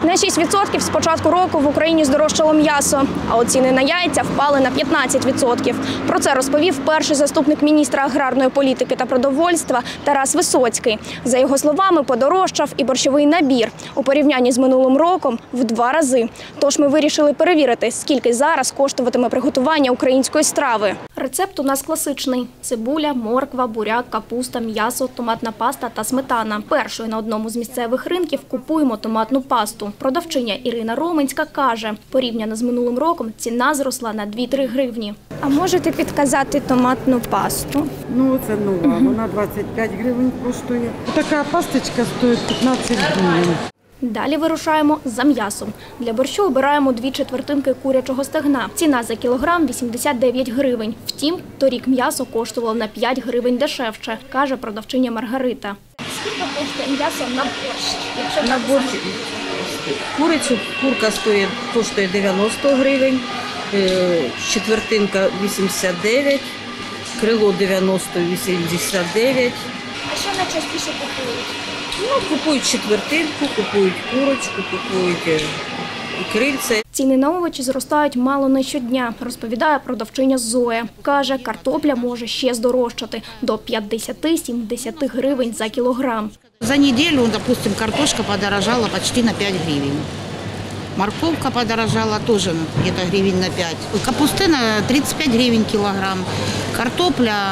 На 6% з початку року в Україні здорожчало м'ясо, а от ціни на яйця впали на 15%. Про це розповів перший заступник міністра аграрної політики та продовольства Тарас Висоцький. За його словами, подорожчав і борщовий набір у порівнянні з минулим роком в 2 рази. Тож ми вирішили перевірити, скільки зараз коштуватиме приготування української страви. Рецепт у нас класичний – цибуля, морква, буряк, капуста, м'ясо, томатна паста та сметана. Першою на одному з місцевих ринків купуємо томатну пасту. Продавчиня Ірина Роменська каже, порівняно з минулим роком ціна зросла на 2-3 гривні. А можете підказати томатну пасту? Ну, це нова, вона 25 гривень коштує. Така пасточка стоїть 15 гривень. Далі вирушаємо за м'ясом. Для борщу обираємо 2/4 курячого стегна. Ціна за кілограм – 89 гривень. Втім, торік м'ясо коштувало на 5 гривень дешевше, каже продавчиня Маргарита. Скільки коштує м'ясо на борщ? На борщ курицю, курка коштує 90 гривень, четвертинка 89, крило 90-89. А що найчастіше купують? Ну, купують четвертинку, купують курочку, купують крильце. Ціни на овочі зростають мало не щодня, розповідає продавчиня Зоя. Каже, картопля може ще здорожчати до 50-70 гривень за кілограм. За неделю, допустим, картошка подорожала почти на 5 гривен. Морковка подорожала тоже где-то гривен на 5. Капустина 35 гривен килограмм. Картопля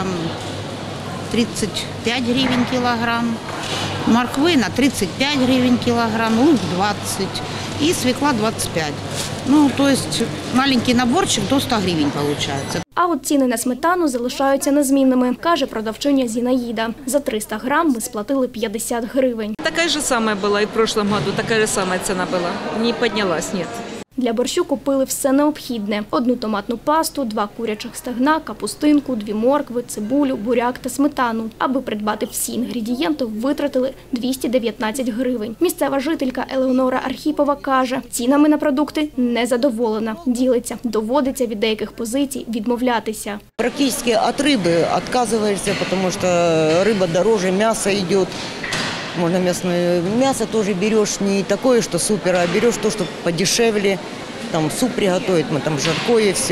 35 гривен килограмм. Морквина 35 гривен килограмм, лук 20 и свекла 25. Ну, то есть маленький наборчик до 100 гривен получается. А от ціни на сметану залишаються незмінними, каже продавчиня Зінаїда. За 300 грам ми сплатили 50 гривень. Такая же самая была и в прошлом году, такая же самая цена была. Не поднялась, нет. Для борщу купили все необхідне – 1 томатну пасту, 2 курячих стегна, капустинку, 2 моркви, цибулю, буряк та сметану. Аби придбати всі інгредієнти, витратили 219 гривень. Місцева жителька Елеонора Архіпова каже, цінами на продукти не задоволена. Ділиться, доводиться від деяких позицій відмовлятися. Практически от рыбы отказываешься, потому что рыба дороже, мясо идет. Можно мясное мясо тоже берешь не такое, что супер, а берешь то, что подешевле. Там суп приготовить, мы там жаркое все.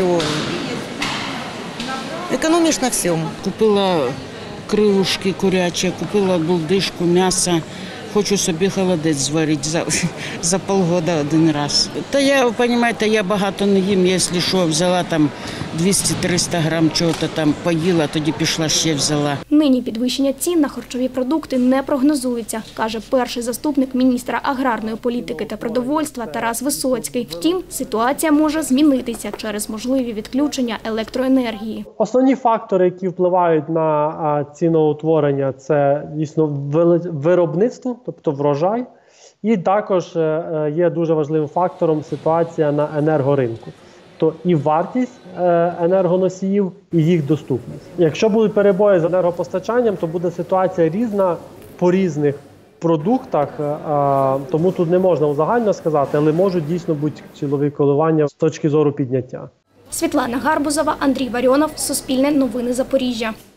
Экономишь на всем. Купила крилушки курячі, купила булдишку, м'ясо. Хочу собі холодець зварити за полгода 1 раз. Та я, розумієте, я багато не їм, якщо що, взяла там 200-300 грам чого-то там поїла, тоді пішла ще взяла. Нині підвищення цін на харчові продукти не прогнозується, каже перший заступник міністра аграрної політики та продовольства Тарас Висоцький. Втім, ситуація може змінитися через можливі відключення електроенергії. Основні фактори, які впливають на ціноутворення, це дійсно виробництво, тобто врожай, і також є дуже важливим фактором ситуація на енергоринку. То і вартість енергоносіїв, і їх доступність. Якщо будуть перебої з енергопостачанням, то буде ситуація різна по різних продуктах, тому тут не можна узагально сказати, але можуть дійсно бути цілові коливання з точки зору підняття. Світлана Гарбузова, Андрій Варіонов, Суспільне новини Запоріжжя.